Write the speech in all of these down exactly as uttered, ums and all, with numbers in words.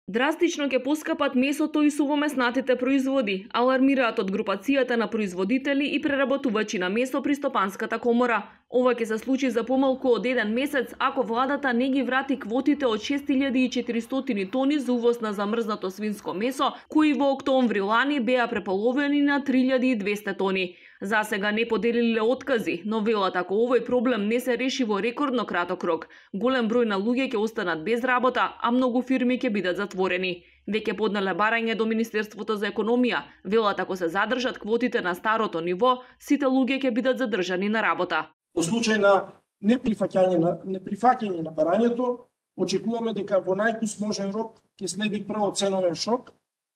Драстично ќе поскапат месото и сувомеснатите производи, алармираат од групацијата на производители и преработувачи на месо при Стопанската комора. Ова ќе се случи за помалку од еден месец ако владата не ги врати квотите од шест илјади и четиристотини тони за увоз на замрзнато свинско месо, кои во октомври лани беа преполовени на три илјади и двесте тони. За сега не поделиле откази, но велат ако овој проблем не се реши во рекордно краток рок, голем број на луѓе ќе останат без работа, а многу фирми ќе бидат затворени. Веќе поднале барање до Министерството за економија, велат ако се задржат квотите на старото ниво, сите луѓе ќе бидат задржани на работа. Во случај на неприфаќање на неприфаќање на барањето, очекуваме дека во најкусможен рок ќе следи прво ценовен шок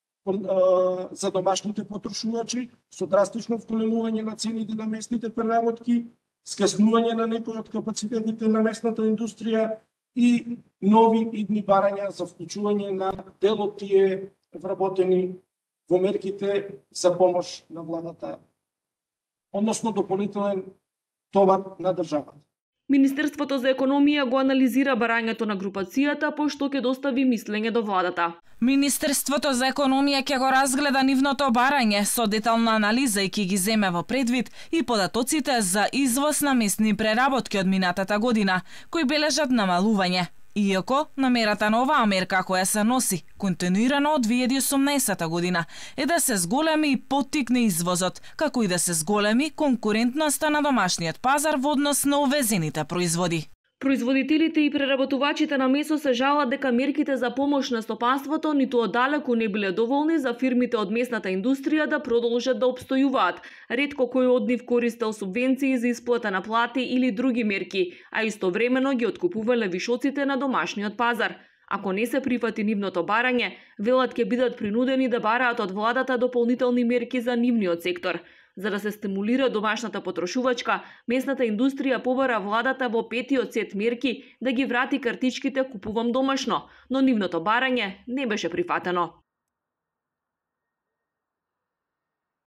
за домашните потрошувачи со драстично вколенување на цените на местните преработки, скеснување на некои од капацитетите на местната индустрија и нови идни барања за вклучување на дел од тие вработени во мерките за помош на владата, односно дополнителен товар на државата. Министерството за економија го анализира барањето на групацијата, пошто ќе достави мислење до владата. Министерството за економија ќе го разгледа нивното барање со детална анализа и ќе ги земе во предвид и податоците за извоз на месни преработки од минатата година, кои бележат намалување. Иако намерата на оваа мерка која се носи континуирано од две илјади и осумнаесета година е да се зголеми и поттикне извозот, како и да се зголеми конкурентноста на домашниот пазар во однос на увезените производи. Производителите и преработувачите на месо се жалат дека мерките за помош на стопанството ниту оддалеку не биле доволни за фирмите од месната индустрија да продолжат да опстојуваат. Ретко кој од нив користел субвенции за исплата на плати или други мерки, а истовремено ги откупувале вишоците на домашниот пазар. Ако не се прифати нивното барање, велат ќе бидат принудени да бараат од владата дополнителни мерки за нивниот сектор. За да се стимулира домашната потрошувачка, местната индустрија побара владата во петиот сет мерки да ги врати картичките "Купувам домашно", но нивното барање не беше прифатено.